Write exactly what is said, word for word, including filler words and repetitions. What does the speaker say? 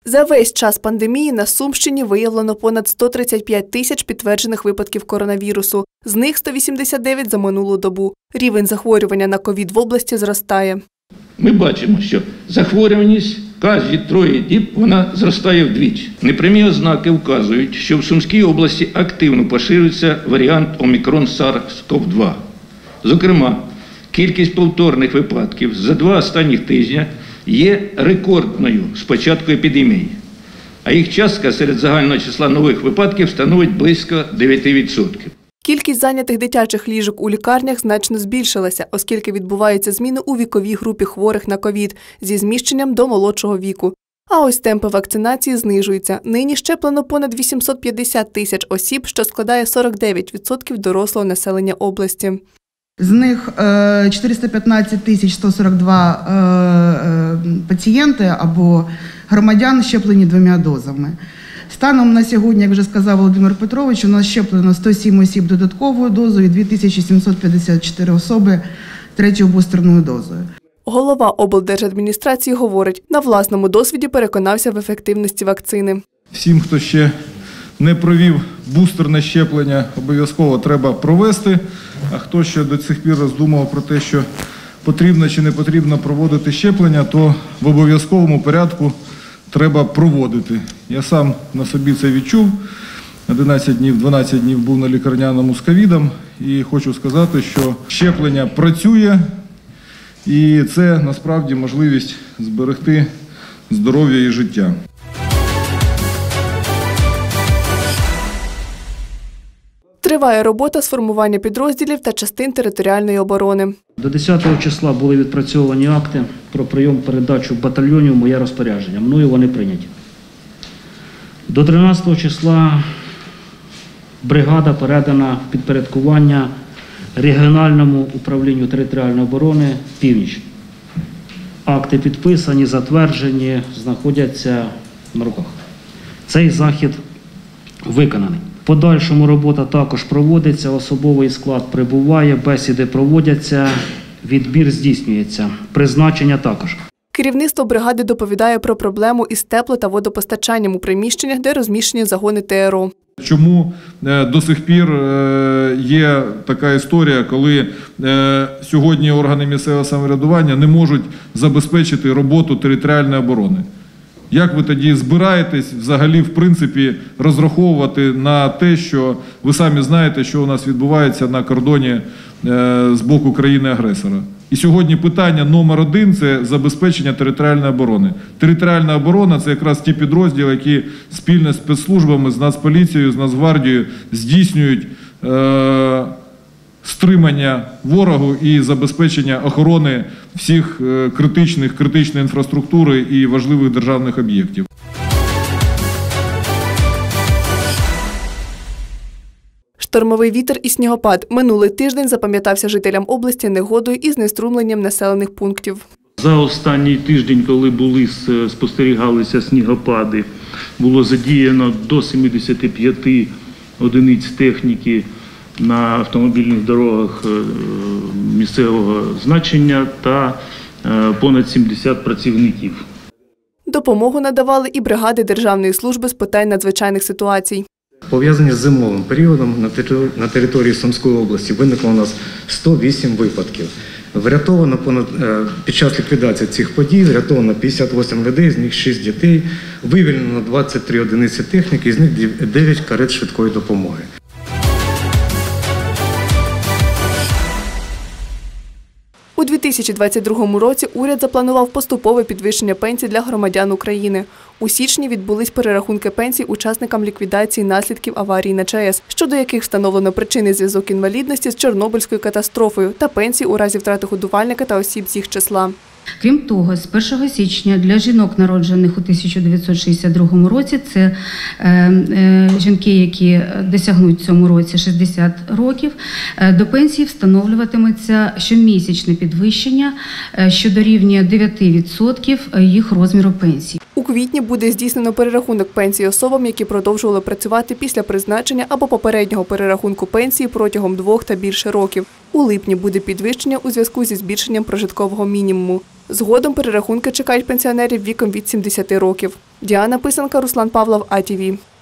За весь час пандемії на Сумщині виявлено понад сто тридцять п'ять тисяч підтверджених випадків коронавірусу. З них сто вісімдесят дев'ять за минулу добу. Рівень захворювання на ковід в області зростає. Ми бачимо, що захворюваність кожні троє діб вона зростає вдвічі. Непрямі ознаки вказують, що в Сумській області активно поширюється варіант омікрон сарс ков два. Зокрема, кількість повторних випадків за два останніх тижні є рекордною з початку епідемії, а їх частка серед загального числа нових випадків становить близько дев'яти відсотків. Кількість зайнятих дитячих ліжок у лікарнях значно збільшилася, оскільки відбуваються зміни у віковій групі хворих на ковід зі зміщенням до молодшого віку. А ось темпи вакцинації знижуються. Нині щеплено понад вісімсот п'ятдесят тисяч осіб, що складає сорок дев'ять відсотків дорослого населення області. З них чотириста п'ятнадцять тисяч сто сорок два пацієнти або громадян щеплені двома дозами. Станом на сьогодні, як вже сказав Володимир Петрович, у нас щеплено сто сім осіб додатковою дозою і дві тисячі сімсот п'ятдесят чотири особи третьою бустерною дозою. Голова облдержадміністрації говорить, на власному досвіді переконався в ефективності вакцини. Всім, хто ще не провів бустерне щеплення, обов'язково треба провести, а хто ще до цих пір роздумував про те, що потрібно чи не потрібно проводити щеплення, то в обов'язковому порядку треба проводити. Я сам на собі це відчув. одинадцять днів, дванадцять днів був на лікарняному з ковідом і хочу сказати, що щеплення працює і це насправді можливість зберегти здоров'я і життя. Триває робота з формування підрозділів та частин територіальної оборони. До десятого числа були відпрацьовані акти про прийом передачу батальйонів «Моє розпорядження». Мною вони прийняті. До тринадцятого числа бригада передана в підпорядкування регіональному управлінню територіальної оборони «Північ». Акти підписані, затверджені, знаходяться на руках. Цей захід виконаний. В подальшому робота також проводиться, особовий склад прибуває, бесіди проводяться, відбір здійснюється, призначення також. Керівництво бригади доповідає про проблему із тепло- та водопостачанням у приміщеннях, де розміщені загони ТРО. Чому до сих пір є така історія, коли сьогодні органи місцевого самоврядування не можуть забезпечити роботу територіальної оборони? Як ви тоді збираєтесь взагалі, в принципі, розраховувати на те, що ви самі знаєте, що у нас відбувається на кордоні з боку країни-агресора? І сьогодні питання номер один – це забезпечення територіальної оборони. Територіальна оборона – це якраз ті підрозділи, які спільно з спецслужбами, з Нацполіцією, з Нацгвардією здійснюють е стримання ворогу і забезпечення охорони всіх критичних, критичної інфраструктури і важливих державних об'єктів. Штормовий вітер і снігопад минулий тиждень запам'ятався жителям області негодою і знеструмленням населених пунктів. За останній тиждень, коли були спостерігалися снігопади, було задіяно до семидесяти п'яти одиниць техніки на автомобільних дорогах місцевого значення та понад сімдесят працівників. Допомогу надавали і бригади Державної служби з питань надзвичайних ситуацій. Пов'язані з зимовим періодом на території Сумської області виникло у нас сто вісім випадків. Врятовано понад, під час ліквідації цих подій врятовано п'ятдесят вісім людей, з них шість дітей, вивільнено двадцять три одиниці техніки, з них дев'ять карет швидкої допомоги. У дві тисячі двадцять другому році уряд запланував поступове підвищення пенсій для громадян України. У січні відбулись перерахунки пенсій учасникам ліквідації наслідків аварії на ЧАЕС, щодо яких встановлено причини зв'язок інвалідності з Чорнобильською катастрофою та пенсій у разі втрати годувальника та осіб з їх числа. Крім того, з першого січня для жінок, народжених у тисяча дев'ятсот шістдесят другому році, це е, е, жінки, які досягнуть в цьому році шістдесят років, е, до пенсії встановлюватиметься щомісячне підвищення, е, що дорівнює дев'яти відсотків їх розміру пенсії. У квітні буде здійснено перерахунок пенсії особам, які продовжували працювати після призначення або попереднього перерахунку пенсії протягом двох та більше років. У липні буде підвищення у зв'язку зі збільшенням прожиткового мінімуму. Згодом перерахунки чекають пенсіонерів віком від сімдесяти років. Діана Писанка, Руслан Павлов, А Т В.